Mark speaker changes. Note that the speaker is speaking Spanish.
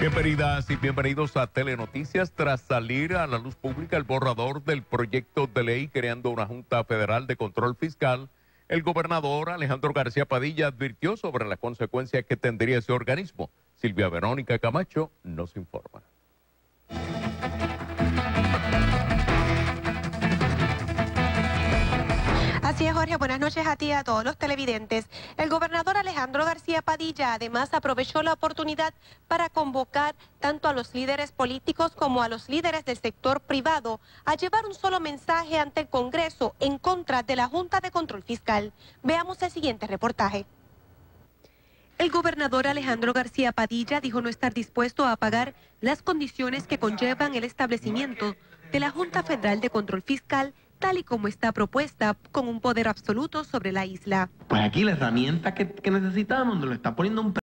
Speaker 1: Bienvenidas y bienvenidos a Telenoticias. Tras salir a la luz pública el borrador del proyecto de ley creando una Junta Federal de Control Fiscal, el gobernador Alejandro García Padilla advirtió sobre las consecuencias que tendría ese organismo. Silvia Verónica Camacho nos informa.
Speaker 2: Así es, Jorge. Buenas noches a ti y a todos los televidentes. El gobernador Alejandro García Padilla además aprovechó la oportunidad para convocar tanto a los líderes políticos como a los líderes del sector privado a llevar un solo mensaje ante el Congreso en contra de la Junta de Control Fiscal. Veamos el siguiente reportaje. El gobernador Alejandro García Padilla dijo no estar dispuesto a pagar las condiciones que conllevan el establecimiento de la Junta Federal de Control Fiscal, tal y como está propuesta, con un poder absoluto sobre la isla.
Speaker 3: Pues aquí la herramienta que necesitamos nos lo está poniendo un